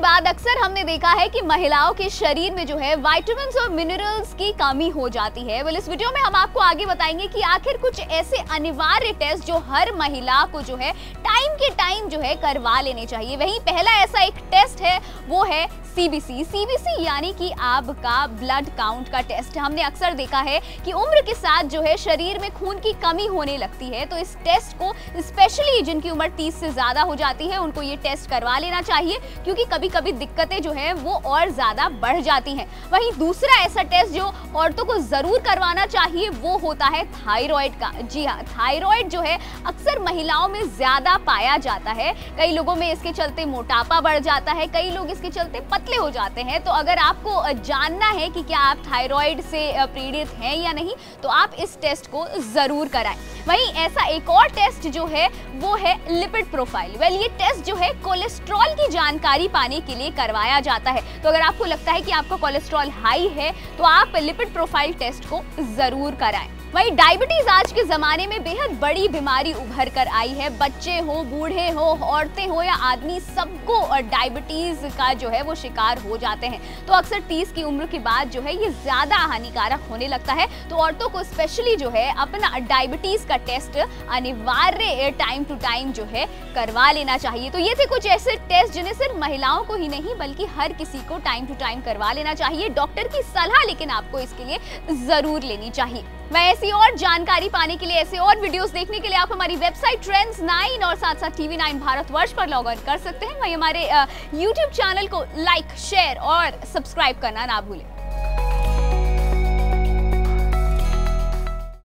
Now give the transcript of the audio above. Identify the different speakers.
Speaker 1: बाद अक्सर हमने देखा है कि महिलाओं के शरीर में जो है विटामिन्स और मिनरल्स की कमी हो जाती है। इस वीडियो में हम आपको आगे बताएंगे कि आखिर कुछ ऐसे अनिवार्य टेस्ट जो हर महिला को जो है टाइम के टाइम जो है करवा लेने चाहिए। वहीं पहला ऐसा एक टेस्ट है वो है सीबीसी यानी कि आपका ब्लड काउंट का टेस्ट। हमने अक्सर देखा है कि उम्र के साथ जो है शरीर में खून की कमी होने लगती है, तो इस टेस्ट को स्पेशली जिनकी उम्र 30 से ज्यादा हो जाती है उनको ये टेस्ट करवा लेना चाहिए, क्योंकि कभी कभी दिक्कतें जो है वो और ज्यादा बढ़ जाती हैं। वहीं दूसरा ऐसा टेस्ट जो औरतों को जरूर करवाना चाहिए वो होता है थायराइड का। जी हाँ, थायराइड जो है अक्सर महिलाओं में ज्यादा पाया जाता है। कई लोगों में इसके चलते मोटापा बढ़ जाता है, कई लोग इसके चलते पतले हो जाते हैं। तो अगर आपको जानना है कि क्या आप थायराइड से पीड़ित हैं या नहीं, तो आप इस टेस्ट को जरूर कराएं। वहीं ऐसा एक और टेस्ट जो है वो है लिपिड प्रोफाइल। ये टेस्ट जो है कोलेस्ट्रॉल की जानकारी पाने के लिए करवाया जाता है। तो अगर आपको लगता है कि आपका कोलेस्ट्रॉल हाई है तो आप लिपिड प्रोफाइल टेस्ट को जरूर कराएं। वहीं डायबिटीज आज के जमाने में बेहद बड़ी बीमारी उभर कर आई है। बच्चे हो, बूढ़े हो, औरतें हो या आदमी, सबको डायबिटीज का जो है वो शिकार हो जाते हैं। तो अक्सर 30 की उम्र के बाद जो है ये ज्यादा हानिकारक होने लगता है। तो औरतों को स्पेशली जो है अपना डायबिटीज का टेस्ट अनिवार्य टाइम टू टाइम जो है करवा लेना चाहिए। तो ये थे कुछ ऐसे टेस्ट जिन्हें सिर्फ महिलाओं को ही नहीं बल्कि हर किसी को टाइम टू टाइम करवा लेना चाहिए। डॉक्टर की सलाह लेकिन आपको इसके लिए जरूर लेनी चाहिए। ऐसी और जानकारी पाने के लिए, ऐसे और वीडियोस देखने के लिए आप हमारी वेबसाइट ट्रेंड्स 9 और साथ साथ TV9 भारतवर्ष पर लॉग इन कर सकते हैं। वहीं हमारे YouTube चैनल को लाइक, शेयर और सब्सक्राइब करना ना भूलें।